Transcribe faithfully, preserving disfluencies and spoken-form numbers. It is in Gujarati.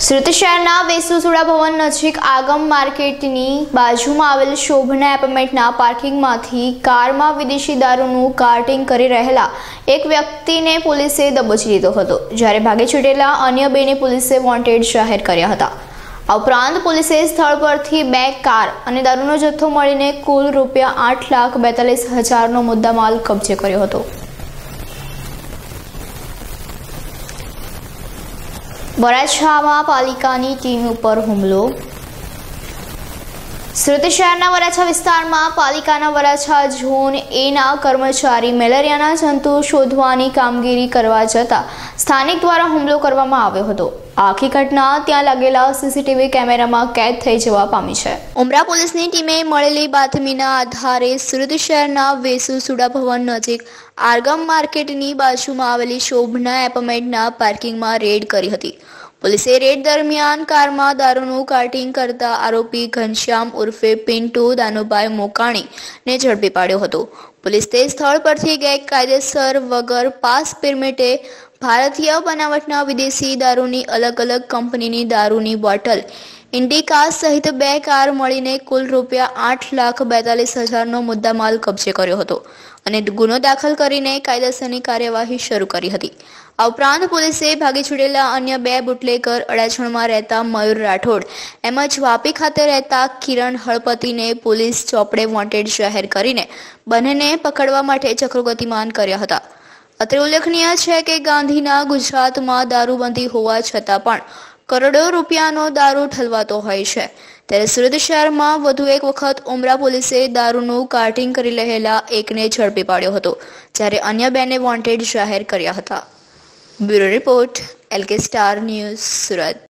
સુરત શહેરના વેસુસુડા ભવન નજીક આગમ માર્કેટની બાજુમાં આવેલ શોભના એપાર્ટમેન્ટના પાર્કિંગમાંથી કારમાં વિદેશી દારૂનું કાર્ટિંગ કરી રહેલા એક વ્યક્તિને પોલીસે દબોચી લીધો હતો, જ્યારે ભાગી છૂટેલા અન્ય બેને પોલીસે વોન્ટેડ જાહેર કર્યા હતા। આ ઉપરાંત પોલીસે સ્થળ પરથી બે કાર અને દારૂનો જથ્થો મળીને કુલ રૂપિયા આઠ લાખ બેતાલીસ હજારનો મુદ્દામાલ કબજે કર્યો હતો। વરાછામાં પાલિકાની ટીમ ઉપર હુમલો। સુરત શહેરના વરાછા વિસ્તારમાં પાલિકાના વરાછા ઝોન એના કર્મચારી મેલેરિયાના જંતુ શોધવાની કામગીરી કરવા જતા સ્થાનિક દ્વારા હુમલો કરવામાં આવ્યો હતો। આખી ઘટના ત્યાં લાગેલા સીસીટીવી કેમેરામાં કેદ થઈ જવા પામી છે। ઉમરા પોલીસની ટીમે મળેલી બાતમીના આધારે સુરત શહેરના વેસુસુડા ભવન નજીક આગમ માર્કેટની બાજુમાં આવેલી શોભના એપાર્ટમેન્ટના પાર્કિંગમાં રેડ કરી હતી। પોલીસે રેડ દરમિયાન કારમાં દારૂનું કાર્ટિંગ કરતા આરોપી ઘનશ્યામ ઉર્ફે પિન્ટુ દાનુભાઈ મોકાણીને ઝડપી પાડ્યો હતો। પોલીસ તે સ્થળ પરથી ગેરકાયદેસર વગર પાસ પરમિટે ભારતીય બનાવટના વિદેશી દારૂની અલગ અલગ કંપનીની દારૂની બોટલ ઇન્ડિકા સહિત બે કાર મળીને કુલ રૂપિયા આઠ લાખ બેતાલીસ હજારનો મુદ્દામાલ કબજે કર્યો હતો અને ગુનો દાખલ કરીને કાયદેસરની કાર્યવાહી શરૂ કરી હતી। આ ઉપરાંત પોલીસે ભાગી છૂટેલા અન્ય બે બુટલેગર અડાજણમાં રહેતા મયુર રાઠોડ એમજ વાપી ખાતે રહેતા કિરણ હળપતિને પોલીસ ચોપડે વોન્ટેડ જાહેર કરીને બંનેને પકડવા માટે ચક્રો ગતિમાન કર્યા હતા। અત્રે ઉલ્લેખનીય છે કે ગાંધીના ગુજરાતમાં દારૂબંધી હોવા છતાં પણ કરોડો રૂપિયાનો દારૂ ઠલવાતો હોય છે, ત્યારે સુરત શહેરમાં વધુ એક વખત ઉમરા પોલીસે દારૂનું કાર્ટિંગ કરી રહેલા એકને ઝડપી પાડ્યો હતો, જ્યારે અન્ય બેને વોન્ટેડ જાહેર કર્યા હતા। Bureau report, L K star news, Surat.